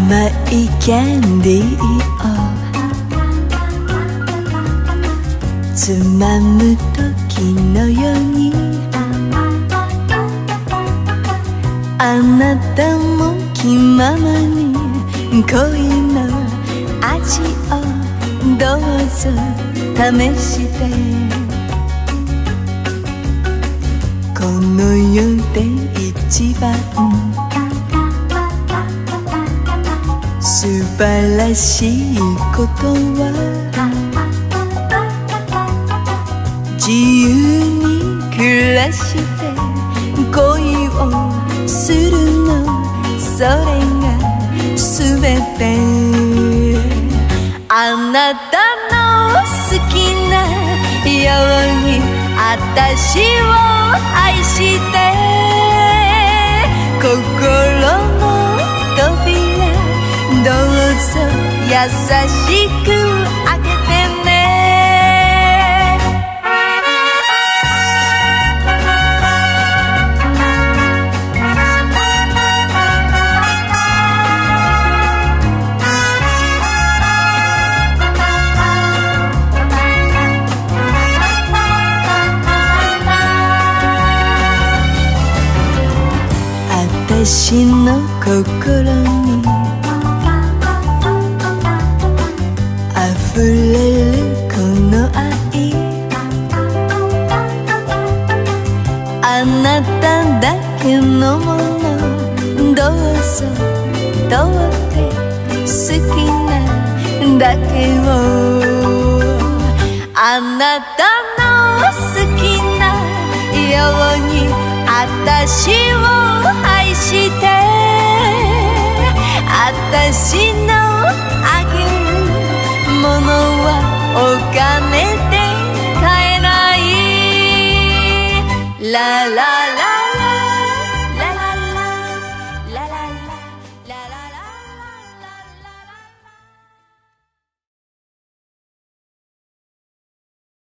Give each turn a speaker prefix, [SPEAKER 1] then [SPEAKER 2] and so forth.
[SPEAKER 1] 甘いキャンディーをつまむ時のように、あなたも気ままに恋の味をどうぞ試して、この世で一番素晴らしいことは、自由に暮らして恋をするの、それが全て。あなたの好きなように私を愛して、心の扉どうぞ優しく開けてね。私の心に溢れるこの愛、あなただけのもの、どうぞどうって好きなだけを、あなたの好きなように私を愛して、私のあげるものはお金で買えない。ラララララララララララララ